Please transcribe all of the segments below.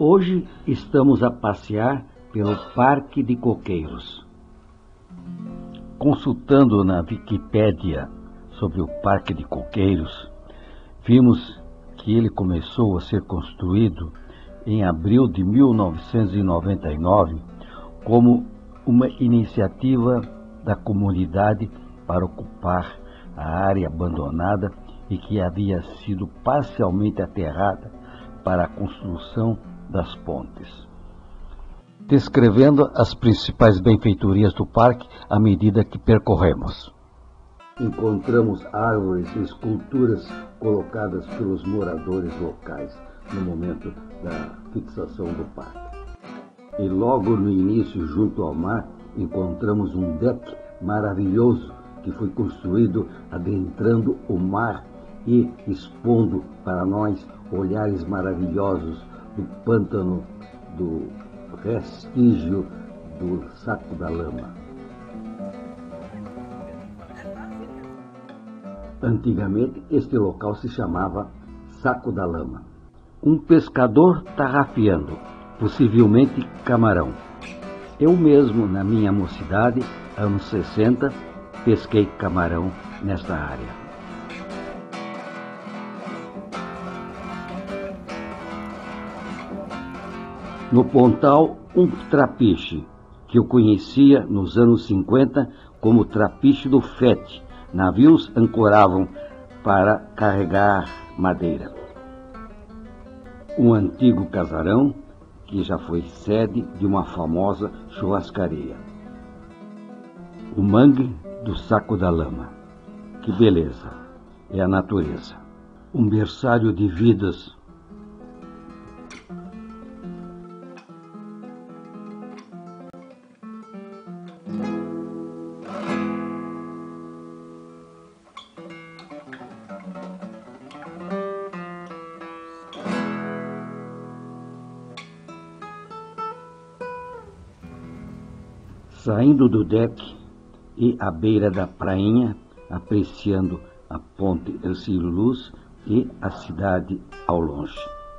Hoje estamos a passear pelo Parque de Coqueiros. Consultando na Wikipédia sobre o Parque de Coqueiros, vimos que ele começou a ser construído em abril de 1999 como uma iniciativa da comunidade para ocupar a área abandonada e que havia sido parcialmente aterrada para a construção das pontes. Descrevendo as principais benfeitorias do parque à medida que percorremos. Encontramos árvores e esculturas colocadas pelos moradores locais no momento da fixação do parque. E logo no início, junto ao mar, encontramos um deck maravilhoso que foi construído adentrando o mar e expondo para nós olhares maravilhosos do pântano, do vestígio do Saco da Lama. Antigamente, este local se chamava Saco da Lama. Um pescador tarrafiando, possivelmente camarão. Eu mesmo, na minha mocidade, anos 60, pesquei camarão nesta área. No pontal, um trapiche, que eu conhecia nos anos 50 como trapiche do Fete. Navios ancoravam para carregar madeira. Um antigo casarão, que já foi sede de uma famosa churrascaria. O mangue do Saco da Lama. Que beleza! É a natureza. Um berçário de vidas. Saindo do deck e à beira da prainha, apreciando a ponte Ercílio Luz e a cidade ao longe.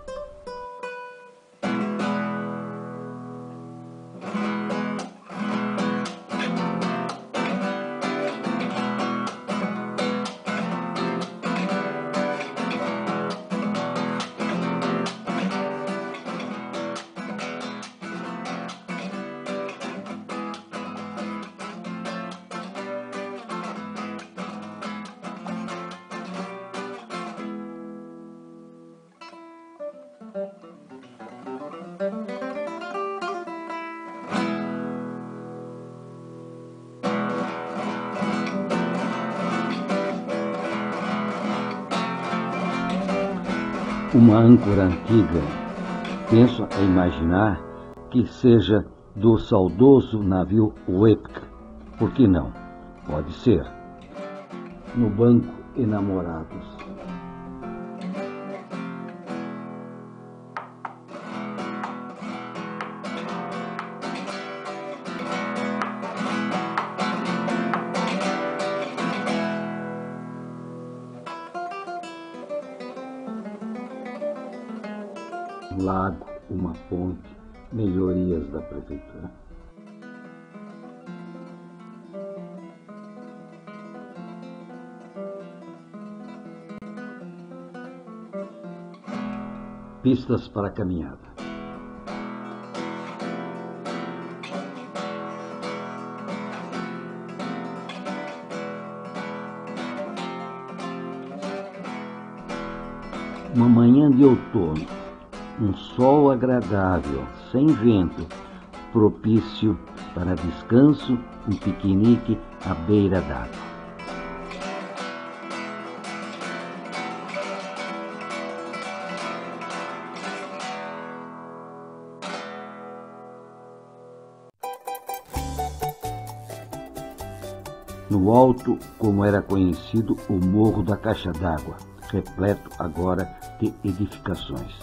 Uma âncora antiga, penso a imaginar que seja do saudoso navio Wepka. Por que não? Pode ser. No banco, enamorados. Um lago, uma ponte, melhorias da prefeitura. Pistas para caminhada. Uma manhã de outono. Um sol agradável, sem vento, propício para descanso, um piquenique à beira d'água. No alto, como era conhecido, o Morro da Caixa d'Água, repleto agora de edificações.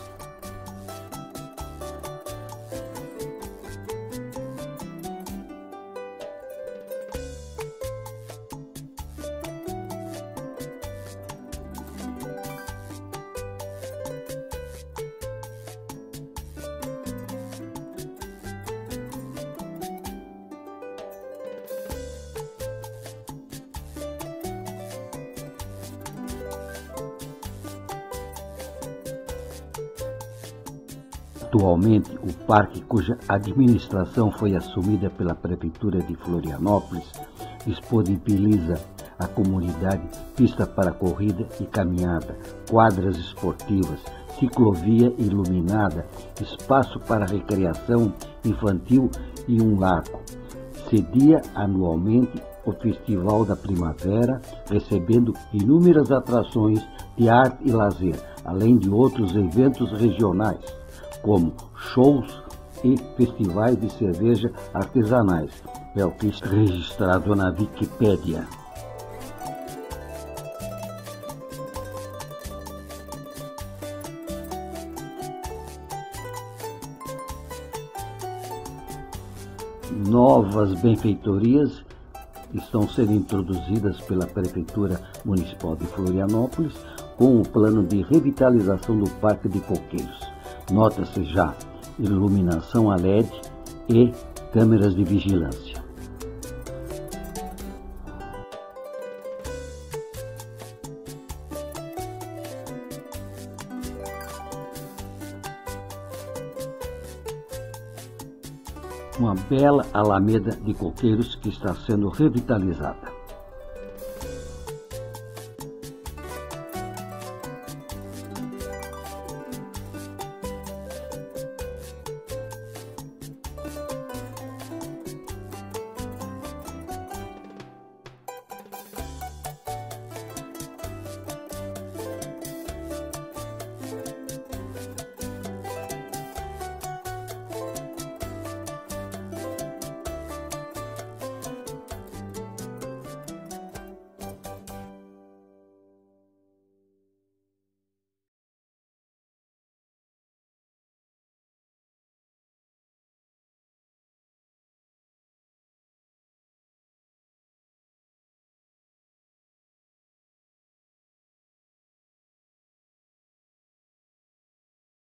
Atualmente, o parque, cuja administração foi assumida pela Prefeitura de Florianópolis, disponibiliza à comunidade pista para corrida e caminhada, quadras esportivas, ciclovia iluminada, espaço para recreação infantil e um lago. Cedia anualmente o Festival da Primavera, recebendo inúmeras atrações de arte e lazer, além de outros eventos regionais, como shows e festivais de cerveja artesanais. É o que está registrado na Wikipédia. Novas benfeitorias estão sendo introduzidas pela Prefeitura Municipal de Florianópolis com o plano de revitalização do Parque de Coqueiros. Nota-se já iluminação a LED e câmeras de vigilância. Uma bela alameda de coqueiros que está sendo revitalizada.